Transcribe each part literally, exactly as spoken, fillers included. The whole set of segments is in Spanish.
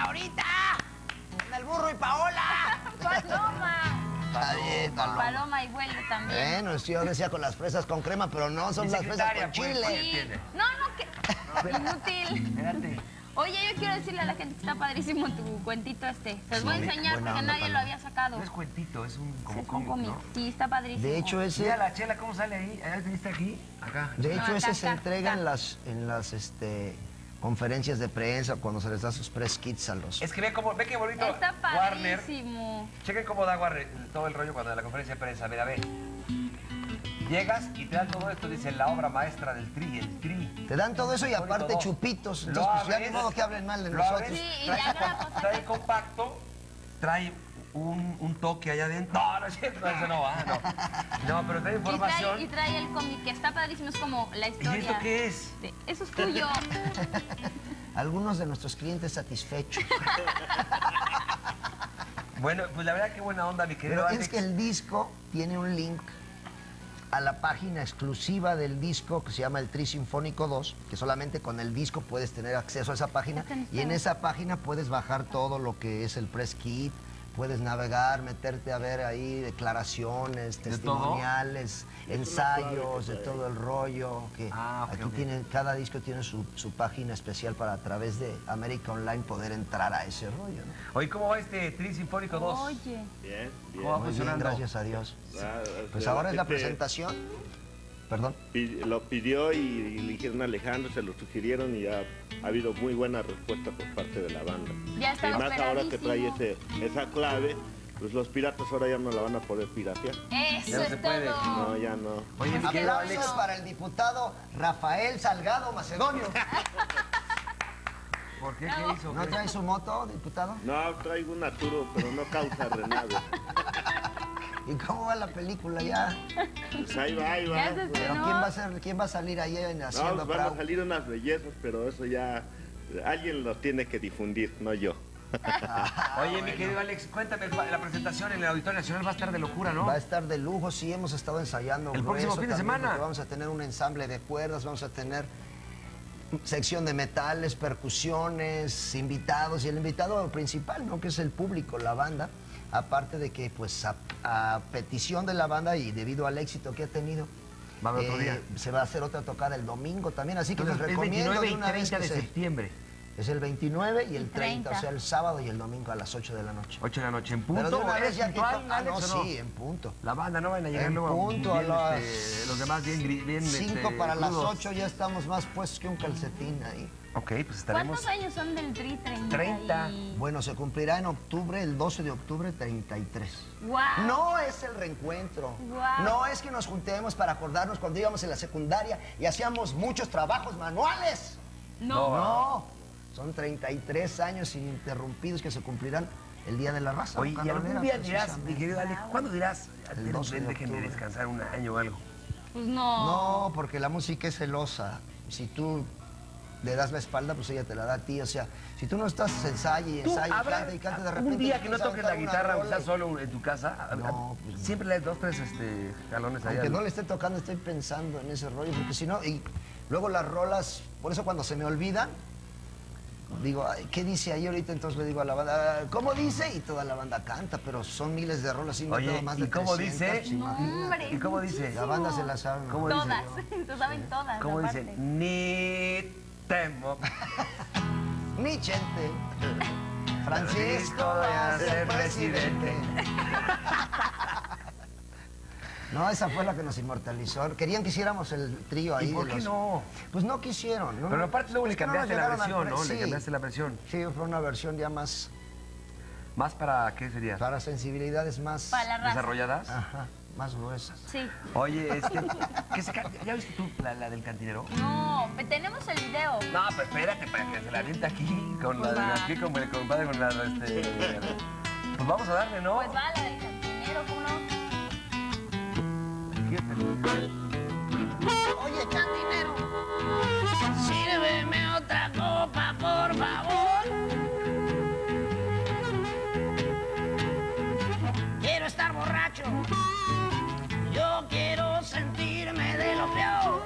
ahorita! ¡En el burro y Paola! ¡Paloma! Está bien, Paloma. Paloma y vuelo también. Bueno, yo decía con las fresas con crema, pero no, son las fresas con chile. Pues, sí. No, no, que... Inútil. Espérate. Oye, yo quiero decirle a la gente que está padrísimo tu cuentito este. Se los voy a enseñar porque nadie lo había sacado. No es cuentito, es un como Es un cómic, ¿no? Sí, está padrísimo. De hecho, ese... Mira la chela, ¿cómo sale ahí? ¿Ahí viste aquí? Acá. De hecho, No, ese acá, se acá, entrega acá. en las, en las este, conferencias de prensa, cuando se les da sus press kits a los... Es que ve, cómo, ve qué bonito Está Warner. padrísimo. Chequen cómo da Warner todo el rollo cuando en la conferencia de prensa. Mira, ve. Llegas y te dan todo esto, dice la obra maestra del Tri, el Tri. Te dan todo eso y aparte Todo. chupitos. Lo Entonces, pues ya abres, ni modo que hablen mal de lo nosotros. abres, Sí, y trae, ya grabamos trae acá. compacto, trae un, un toque allá adentro. No, no es cierto, eso no va, no. No, pero trae Y trae, información. y trae el cómic, que está padrísimo, es como la ¿Y historia. esto qué es? de- Eso es tuyo. Algunos de nuestros clientes satisfechos. Bueno, pues la verdad qué buena onda, mi querido Pero Alex. es que el disco tiene un link a la página exclusiva del disco que se llama el Tri Sinfónico dos, que solamente con el disco puedes tener acceso a esa página, y en esa página puedes bajar todo lo que es el press kit, puedes navegar, meterte a ver ahí declaraciones, ¿De testimoniales, ensayos, de todo el rollo. Que Ah, ok, aquí ok. tienen, cada disco tiene su, su página especial para a través de América Online poder entrar a ese rollo, ¿no? Oye, ¿cómo va este Tri Sinfónico dos? Oye. Bien, bien. ¿Cómo va Muy bien, funcionando? gracias a Dios. Ah, Pues la ahora es la gente presentación. Perdón. pi- Lo pidió y, y le dijeron a Alejandro, se lo sugirieron y ha, ha habido muy buena respuesta por parte de la banda. Ya Y estaba más ahora que trae esperadísimo. ese, esa clave, pues los piratas ahora ya no la van a poder piratear. Eso Ya no es se puede. todo. No, ya no. Oye, mi querido Aplausos Alex. para el diputado Rafael Salgado Macedonio. ¿Por qué? ¿Qué hizo? ¿No ¿Qué? trae su moto, diputado? No, traigo un Arturo, pero no causa renado. ¿Y cómo va la película ya? Pues ahí va, ahí va. Ya se ¿Pero estrenó. quién va a ser, quién va a salir ahí en No, haciendo van a Prau? salir unas bellezas, pero eso ya alguien lo tiene que difundir, no yo. Oye, mi querido Alex, cuéntame, la presentación en el Auditorio Nacional va a estar de locura, ¿no? Va a estar de lujo, sí, hemos estado ensayando. El próximo grueso fin de también, semana. porque Vamos a tener un ensamble de cuerdas, vamos a tener sección de metales, percusiones, invitados, y el invitado principal, ¿no? Que es el público, la banda. Aparte de que, pues, a, a petición de la banda y debido al éxito que ha tenido, Va a haber otro día. se va a hacer otra tocada el domingo también, así que les Entonces, es recomiendo veintinueve de y una vez treinta que de se... septiembre. Es el veintinueve y el Y treinta, treinta. o sea, el sábado y el domingo a las ocho de la noche. ocho de la noche, en punto. Pero de una ¿Eres vez ya que... puntual, to- Ah, no, Alex, o sí, en punto. La banda no van a llegar En luego punto, bien, a las este, los demás bien, gri- bien cinco este, para las crudos. ocho ya estamos más puestos que un calcetín ahí. Ok, pues estaremos... ¿Cuántos años son del Tri? treinta. treinta. y- Bueno, se cumplirá en octubre, el doce de octubre, treinta y tres. ¡Guau! No es el reencuentro. Guau. No es que nos juntemos para acordarnos cuando íbamos en la secundaria y hacíamos muchos trabajos manuales. No. No, son treinta y tres años ininterrumpidos que se cumplirán el Día de la Raza. Oye, y algún Canonera, día dirás, precisamente. mi querido Alex, ¿cuándo dirás? El doce de Déjenme octubre. descansar un año o algo. Pues no. No, porque la música es celosa. Si tú le das la espalda, pues ella te la da a ti. O sea, si tú no estás ensaya y Tú, ensaya y habrá canta y canta de repente... un día que no empiezas a toques la aventar una guitarra o rola estás y- solo en tu casa, No, pues no. siempre le das dos, tres este, jalones allá. Aunque no le esté tocando, estoy pensando en ese rollo, porque si no... Y luego las rolas, por eso cuando se me olvidan, digo, ay, ¿qué dice ahí ahorita? Entonces le digo a la banda, ¿cómo dice? Y toda la banda canta, pero son miles de rolas, y me Oye, quedo más de ¿y cómo trescientas, dice? pues, No, imagínate. hombre. ¿Y cómo dice? La banda se la sabe. ¿Cómo Todas. dice? Se saben todas. ¿Cómo dice? aparte. Ni temo. Mi gente, Francisco va a ser presidente. No, esa fue la que nos inmortalizó. Querían que hiciéramos el trío ahí. ¿Y por de qué los- no? Pues no quisieron. ¿no? Pero aparte luego Es le que no nos cambiaste la llegaron al versión, pre- ¿no? Le sí. cambiaste la versión. Sí, fue una versión ya más ¿Más para qué sería? para sensibilidades más... Para la raza. ¿Desarrolladas? Ajá, más gruesas. Sí. Oye, este, ¿qué se ca- ¿ya viste tú la, la del cantinero? No, pe- tenemos el video. No, pero espérate, para que se la aviente aquí, con la de Va. aquí, con el compadre, con la de este... Pues vamos a darle, ¿no? Pues va la del cantinero, ¿cómo no? Oye, cantinero. Sírveme otra copa, por favor. Quiero estar borracho. Yo quiero sentirme de lo peor.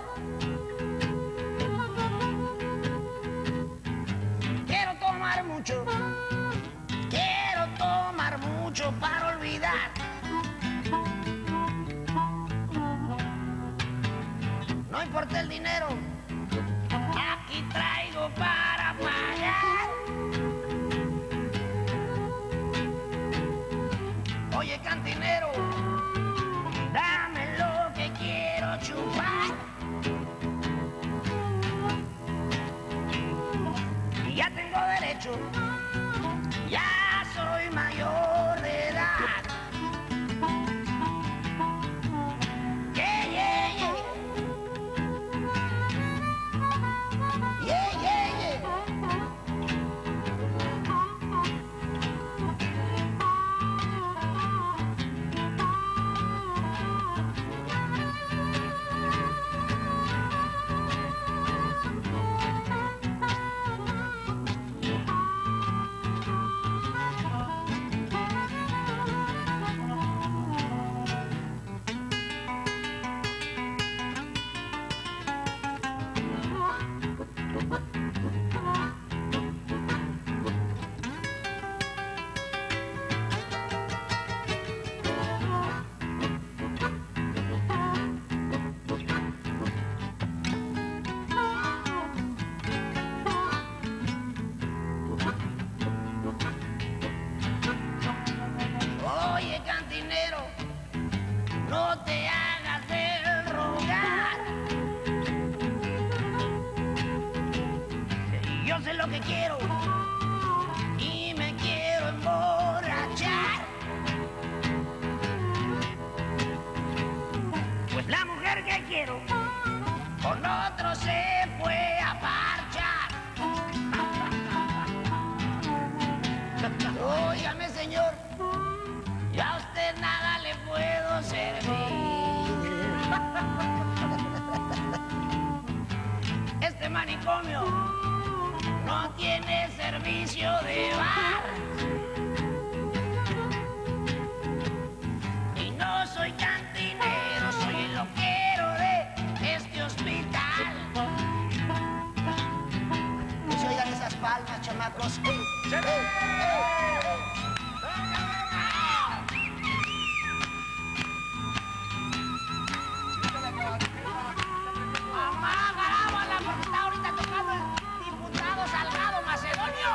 Quiero tomar mucho Oye, cantinero, no te hagas el rogar. Yo sé lo que quiero y me quiero emborrachar. Pues la mujer que quiero con otro se fue a parchar. Óigame, señor, ya a usted nada le puedo servir. Este manicomio no tiene servicio de bar. Y no soy cantinero, soy el loquero de este hospital. Que se oigan esas palmas, chamacos. ¡Eh, eh, eh! Mamá, garábala, porque está ahorita tocando el diputado Salgado Macedonio.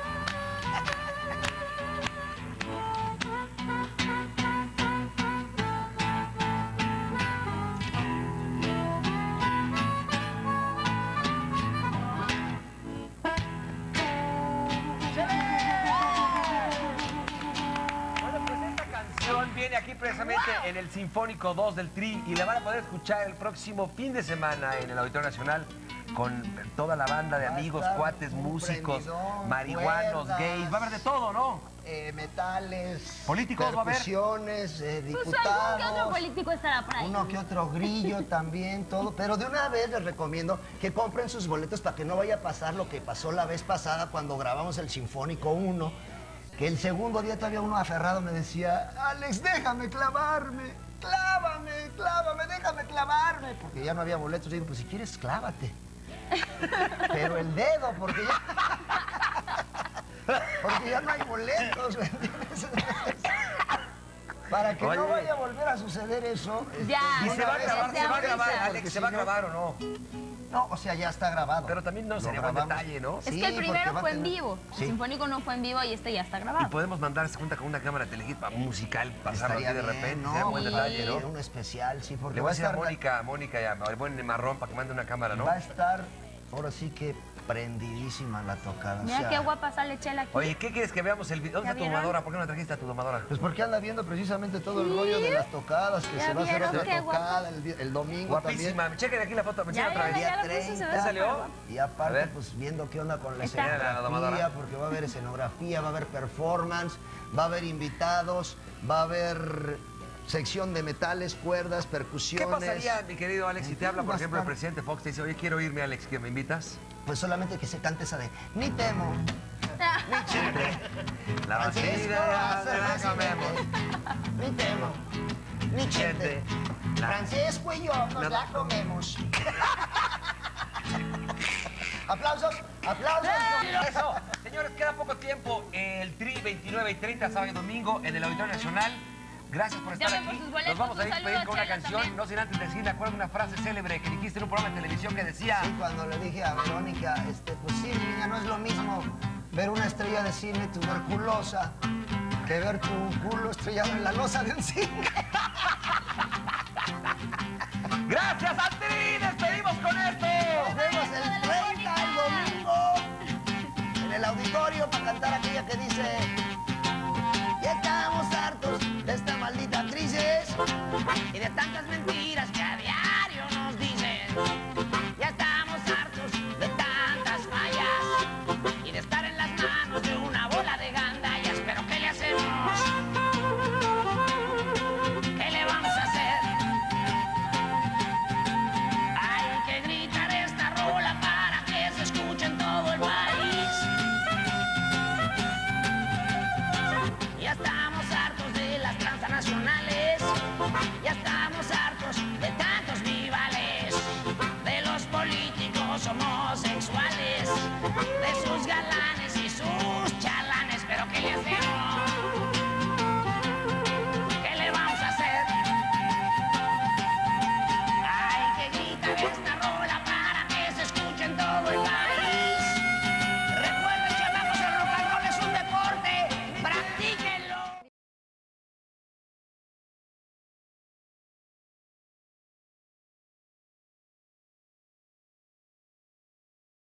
Bueno, pues esta canción viene aquí precisamente en el Sinfónico dos del Tri y la van a poder escuchar el próximo fin de semana en el Auditorio Nacional con toda la banda de amigos, cuates, músicos, marihuanos, cuerdas, gays. Va a haber de todo, ¿no? Eh, metales, ¿Políticos va a haber? percusiones, eh, Pues diputados. algún que otro político estará por ahí. Uno que otro grillo también, todo. Pero de una vez les recomiendo que compren sus boletos para que no vaya a pasar lo que pasó la vez pasada cuando grabamos el Sinfónico uno. Que el segundo día todavía uno aferrado me decía, Alex, déjame clavarme, clávame, clávame, déjame clavarme. Porque ya no había boletos. Y digo, pues si quieres, clávate. Pero el dedo, porque ya... Porque ya no hay boletos, ¿me entiendes? Para que Oye. no vaya a volver a suceder eso. Ya. Y de se una va a vez grabar, se va a avisa, grabar, porque Alex, si ¿se va a no- grabar o no? No, o sea, ya está grabado. Pero también no Lo sería buen grabamos. detalle, ¿no? Es Sí, que el porque primero va a fue en tener- vivo. Sí. El Sinfónico no fue en vivo y este ya está Y grabado. podemos mandarse cuenta con una cámara telehit musical, pasarlo aquí Estaría de bien, repente, ¿no? sería buen Sí. detalle, ¿no? Un especial, sí, porque Le voy va a a decir a estar... Mónica, a Mónica y a- al buen Marrón para que mande una cámara, ¿no? Va a estar, ahora sí que prendidísima la tocada. o Mira sea, qué guapa sale Chela aquí. Oye, ¿qué quieres que veamos el video? ¿Dónde ¿Ya está tu vieron? domadora? ¿Por qué no la trajiste a tu domadora? Pues porque anda viendo precisamente todo el rollo de las tocadas, que ¿Ya se va a hacer vieron otra qué tocada el, di- el domingo Guapísima. también. Chequen aquí la foto, me Ya, chequen otra ya, vez. ya. Día la puse, se ve treinta. ¿Ya salió? Y A aparte, ver. pues viendo qué onda con la Está. ¿La escenografía, domadora? porque va a haber escenografía, va a haber performance, va a haber invitados, va a haber sección de metales, cuerdas, ¿Qué percusiones. pasaría, mi querido Alex, si te habla, por Va a ejemplo, el estar- presidente Fox, te dice, oye, quiero irme, Alex, ¿que me invitas? Pues solamente que se cante esa de ni temo, ni chile. La Francisco vacía va a se ser la presidente. comemos. Ni temo, ni chente. La- Francisco y yo nos No. la comemos. Aplausos, aplausos. Eso, señores, queda poco tiempo. El Tri veintinueve y treinta, sábado y domingo, en el Auditorio Nacional. Gracias por estar Llamen por aquí. sus boletos. Nos vamos a Un despedir saludo con a una Chela canción. también. No sin antes decir, me acuerdo de una frase célebre que dijiste en un programa de televisión que decía... Sí, cuando le dije a Verónica, este, pues sí, niña, no es lo mismo ver una estrella de cine tuberculosa que ver tu culo estrellado en la losa de un cine. ¡Gracias a